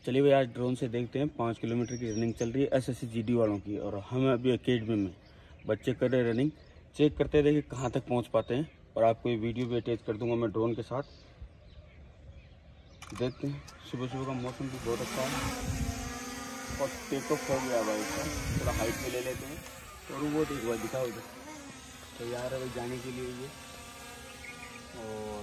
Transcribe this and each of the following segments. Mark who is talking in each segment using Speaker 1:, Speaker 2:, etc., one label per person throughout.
Speaker 1: चलिए भाई, आज ड्रोन से देखते हैं 5 किलोमीटर की रनिंग चल रही है एसएससी जीडी वालों की। और हम अभी अकेडमी में बच्चे कर रहे हैं रनिंग, चेक करते हैं देखिए कहाँ तक पहुँच पाते हैं। और आपको ये वीडियो भी अटैच कर दूंगा मैं ड्रोन के साथ। देखते हैं, सुबह सुबह का मौसम भी बहुत अच्छा है और टेक ऑफ हो गया भाई इसका। थोड़ा हाइट पे ले लेते हैं और वो एक बार दिखाओ उधर तैयार है भाई जाने के लिए ये। और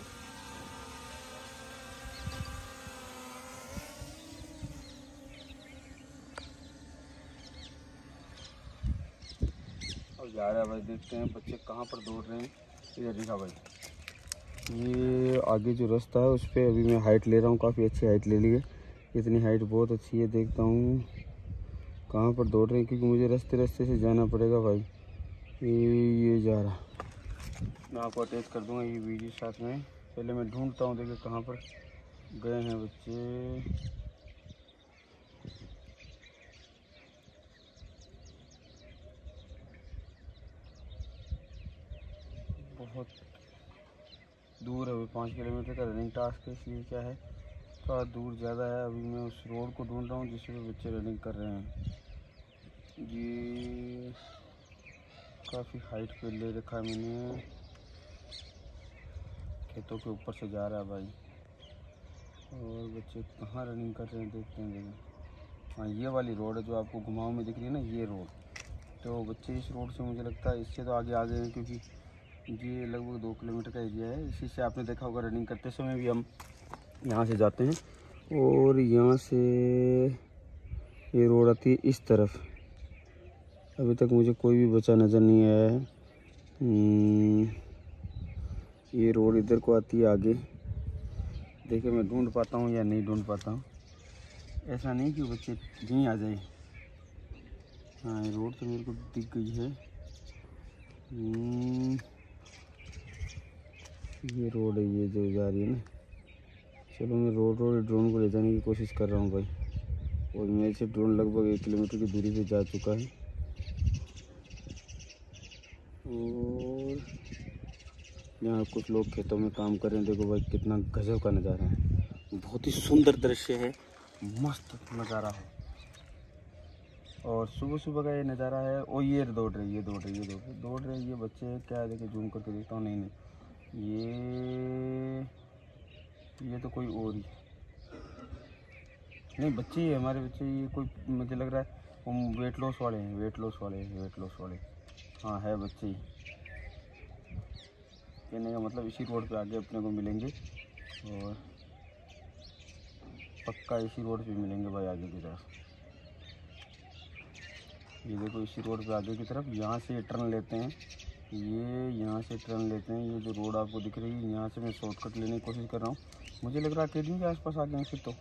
Speaker 1: जा रहा है भाई, देखते हैं बच्चे कहाँ पर दौड़ रहे हैं। इधर दिखा भाई, ये आगे जो रास्ता है उस पर अभी मैं हाइट ले रहा हूँ, काफ़ी अच्छी हाइट ले ली है। इतनी हाइट बहुत अच्छी है। देखता हूँ कहाँ पर दौड़ रहे हैं, क्योंकि मुझे रास्ते से जाना पड़ेगा भाई। ये जा रहा, मैं आपको अटैच कर दूँगा ये वीडियो साथ में। पहले मैं ढूंढता हूँ देखिए कहाँ पर गए हैं बच्चे। बहुत दूर है अभी, 5 किलोमीटर का रनिंग टास्क है, इसलिए क्या है थोड़ा दूर ज़्यादा है। अभी मैं उस रोड को ढूंढ रहा हूँ जिस पे बच्चे रनिंग कर रहे हैं। ये काफ़ी हाइट पे ले रखा है मैंने, खेतों के ऊपर से जा रहा है भाई। और बच्चे कहाँ रनिंग कर रहे हैं देखते हैं देखिए। हाँ, ये वाली रोड है जो आपको घुमाऊं में दिख रही है ना, ये रोड। तो बच्चे इस रोड से, मुझे लगता है इससे तो आगे आ गए हैं, क्योंकि ये लगभग 2 किलोमीटर का एरिया है। इसी से आपने देखा होगा रनिंग करते समय भी हम यहाँ से जाते हैं। और यहाँ से ये रोड आती है इस तरफ। अभी तक मुझे कोई भी बच्चा नज़र नहीं आया है। ये रोड इधर को आती है आगे। देखिए मैं ढूंढ पाता हूँ या नहीं ढूंढ पाता हूँ, ऐसा नहीं कि बच्चे यहीं आ जाए। हाँ, ये रोड तो मेरे को दिख गई है। ये रोड है, ये जो जा रही है ना। चलो मैं रोड ड्रोन को ले जाने की कोशिश कर रहा हूँ भाई। और मेरे से ड्रोन लगभग 1 किलोमीटर की दूरी पे जा चुका है। और यहाँ कुछ लोग खेतों में काम कर रहे हैं। देखो भाई कितना गजब का नज़ारा है, बहुत ही सुंदर दृश्य है, मस्त नज़ारा है। और सुबह सुबह का ये नज़ारा है। और ये दौड़ रहे ये बच्चे। क्या है देखिए, जूम करके देखता हूँ। नहीं, ये तो कोई और ही नहीं, बच्चे ही है हमारे बच्चे। ये कोई मुझे लग रहा है वेट लॉस वाले हैं, वेट लॉस वाले। हाँ, है बच्चे ही। कहने का मतलब इसी रोड पे आगे अपने को मिलेंगे, और पक्का इसी रोड पे मिलेंगे भाई आगे की तरफ। ये देखो इसी रोड पे आगे की तरफ, यहाँ से टर्न लेते हैं। ये यहाँ से टर्न लेते हैं। ये जो रोड आपको दिख रही है, यहाँ से मैं शॉर्टकट लेने की कोशिश कर रहा हूँ। मुझे लग रहा है अकेडमी के आसपास आ गए हैं फिर तो।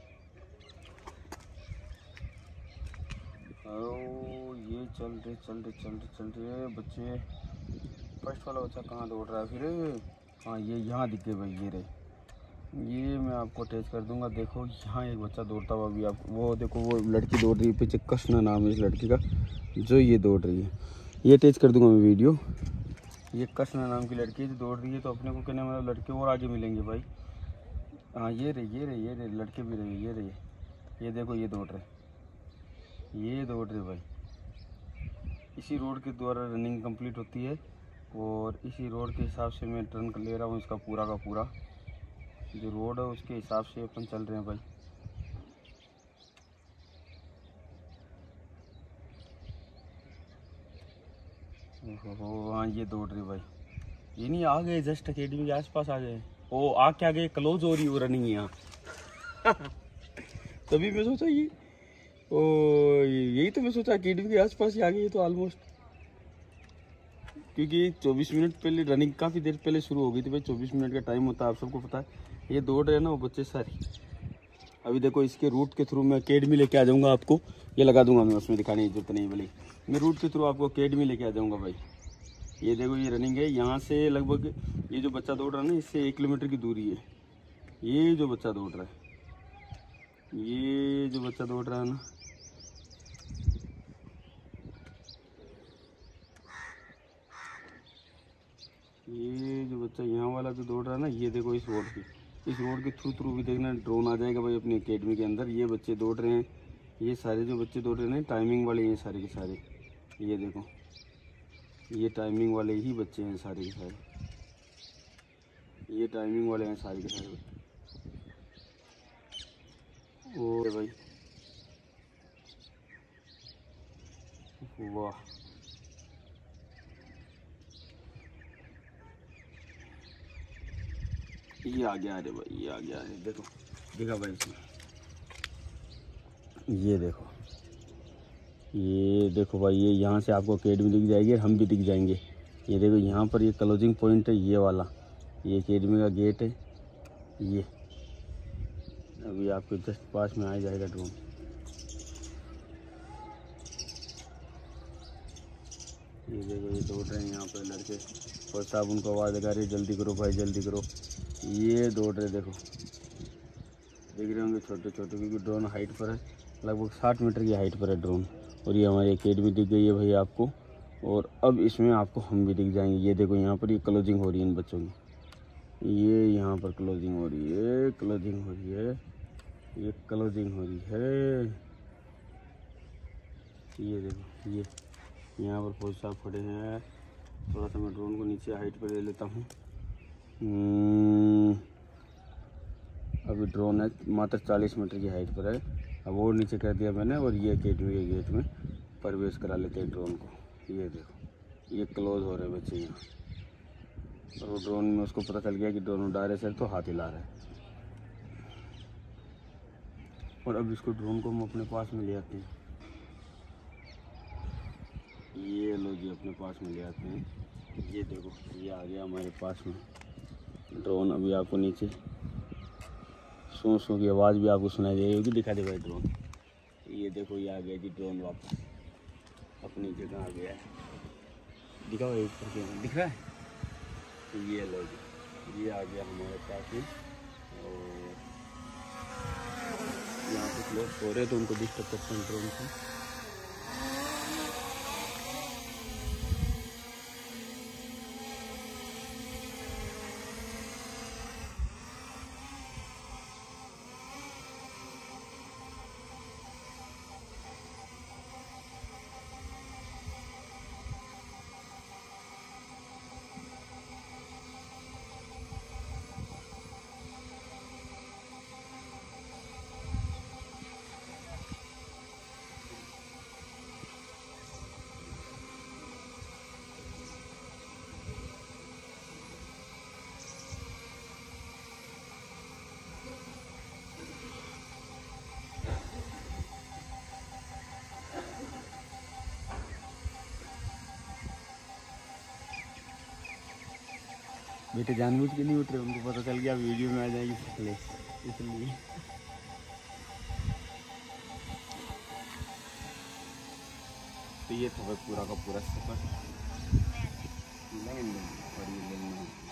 Speaker 1: ये चल रहे बच्चे। फर्स्ट वाला बच्चा कहाँ दौड़ रहा है फिर? हाँ, ये यहाँ दिख गए भाई, ये रहे। ये मैं आपको अटैच कर दूंगा। देखो यहाँ एक बच्चा दौड़ता हुआ भी, आप वो देखो, वो लड़की दौड़ रही है पीछे। कृष्णा नाम है इस लड़की का, जो ये दौड़ रही है। ये अटैच कर दूंगा मैं वीडियो। ये कृष्णा नाम की लड़की जो दौड़ रही है, तो अपने को कहने मतलब लड़के और आगे मिलेंगे भाई। हाँ, ये रहे लड़के भी रहे, ये रहे। ये देखो ये दौड़ रहे भाई। इसी रोड के द्वारा रनिंग कंप्लीट होती है, और इसी रोड के हिसाब से मैं टर्न कर ले रहा हूँ। इसका पूरा का पूरा जो रोड है उसके हिसाब से अपन चल रहे हैं भाई। ओहो, हाँ ये दौड़ रहे भाई। ये नहीं, आ गए जस्ट अकेडमी के आसपास आ गए। ओ आ क्या गए, क्लोज हो रही हो रनिंग यहाँ। तभी मैं सोचा ये, ओ यही तो मैं सोचा अकेडमी के आसपास ही आ गई तो ऑलमोस्ट। क्योंकि 24 मिनट पहले रनिंग काफ़ी देर पहले शुरू हो गई थी भाई। 24 मिनट का टाइम होता है, आप सबको पता है। ये दौड़ रहे हैं ना वो बच्चे सारे। अभी देखो इसके रूट के थ्रू मैं अकेडमी लेके आ जाऊंगा आपको। ये लगा दूंगा मैं, उसमें दिखाने की जरूरत नहीं बोली। मैं रूट के थ्रू आपको अकेडमी लेके आ जाऊंगा भाई। ये देखो ये रनिंग है, यहाँ से लगभग ये जो बच्चा दौड़ रहा है ना, इससे 1 किलोमीटर की दूरी है। ये जो बच्चा दौड़ रहा है, ये जो बच्चा दौड़ रहा है ना, ये जो बच्चा यहाँ वाला जो दौड़ रहा है ना, ये देखो इस रोड पे इस रोड के थ्रू भी देखना ड्रोन आ जाएगा भाई अपनी एकेडमी के अंदर। ये बच्चे दौड़ रहे हैं, ये सारे जो बच्चे दौड़ रहे हैं टाइमिंग वाले हैं सारे के सारे। ये देखो ये टाइमिंग वाले ही बच्चे हैं सारे के सारे, ये टाइमिंग वाले हैं सारे के सारे। ओ भाई वाह, ये आ गया। अरे भाई ये आ गया है, देखो देखा भाई इसमें, ये देखो भाई, ये यहाँ से आपको अकेडमी दिख जाएगी और हम भी दिख जाएंगे। ये देखो यहाँ पर ये क्लोजिंग पॉइंट है, ये वाला, ये अकेडमी का गेट है। ये अभी आपके जस्ट पास में आ जाएगा ड्रोन। ये देखो ये दौड़ रहे हैं यहाँ पर लड़के, और साहब उनको आवाज़ लगा रही है जल्दी करो भाई जल्दी करो। ये दौड़ रहे देखो, देख रहे होंगे छोटे छोटे, क्योंकि ड्रोन हाइट पर है, लगभग 60 मीटर की हाइट पर है ड्रोन। और ये हमारी एकेडमी दिख गई है भाई आपको, और अब इसमें आपको हम भी दिख जाएंगे। ये देखो यहाँ पर ये क्लोजिंग हो रही है इन बच्चों की, ये यहाँ पर क्लोजिंग हो रही है, क्लोजिंग हो रही है, ये क्लोजिंग हो रही है। ये देखो ये यहाँ पर फौज साहब खड़े हैं। थोड़ा सा मैं ड्रोन को नीचे हाइट पर ले लेता हूँ। अभी ड्रोन है मात्र 40 मीटर की हाइट पर है, अब और नीचे कर दिया मैंने, और ये अकेडमी के गेट में प्रवेश करा लेते हैं ड्रोन को। ये देखो ये क्लोज हो रहे बच्चे यहाँ, और वो ड्रोन में उसको पता चल गया कि ड्रोन उड़ा रहे सर, तो हाथ हिला रहा है। और अब इसको ड्रोन को हम अपने पास में ले आते हैं। ये लो जी अपने पास में ले आते हैं। ये देखो ये आ गया हमारे पास में ड्रोन। अभी आपको नीचे सू की आवाज़ भी आपको सुनाई दे रही होगी, दिखा दे भाई ड्रोन। ये देखो ये आ गया जी ड्रोन, वापस अपनी जगह आ गया है। दिखा भाई ऊपर के दिख रहा है। ये लो जी ये आ गया हमारे पास में, और यहाँ कुछ लोग सो रहे तो उनको डिस्टर्ब करते हैं ड्रोन से। बेटे जानबूझ के नहीं उठ रहे, उनको पता चल गया वीडियो में आ जाएगी इसलिए। तो ये था पूरा का पूरा सफर।